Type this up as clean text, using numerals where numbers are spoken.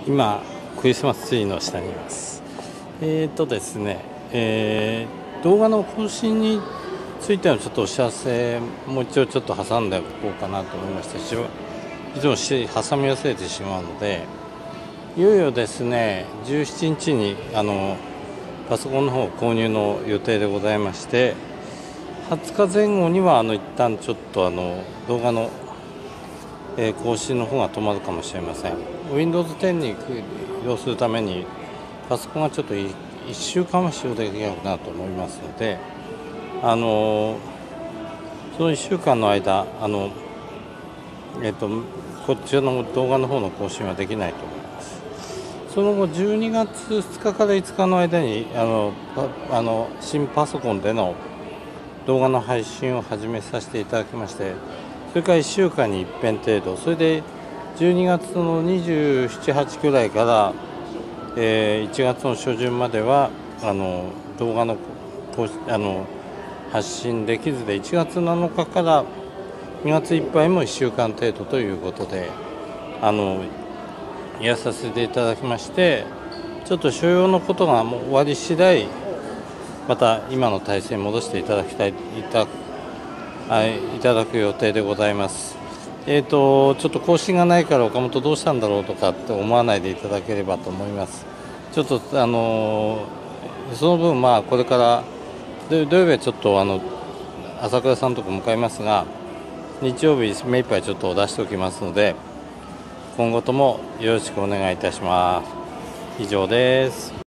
今クリスマスツリーの下にいます。ですね、動画の更新についてのちょっとお知らせもう一応ちょっと挟んでおこうかなと思いまして、いつも挟み忘れてしまうので、いよいよですね17日にパソコンの方購入の予定でございまして、20日前後には一旦ちょっと動画の更新の方が止まるかもしれません。 Windows 10に移動するためにパソコンがちょっと1週間は使用できなくなると思いますので、その1週間の間こちらの動画の方の更新はできないと思います。その後12月2日から5日の間に新パソコンでの動画の配信を始めさせていただきまして、それから1週間に1遍程度、それで12月の27、8くらいから、1月の初旬までは動画の発信できずで、1月7日から2月いっぱいも1週間程度ということでやらさせていただきまして、ちょっと所要のことがもう終わり次第また今の体制に戻していただく予定でございます。ちょっと更新がないから岡本どうしたんだろうとかって思わないでいただければと思います。ちょっとその分これから土曜日はちょっと朝倉さんとこ向かいますが、日曜日目いっぱいちょっと出しておきますので、今後ともよろしくお願いいたします。以上です。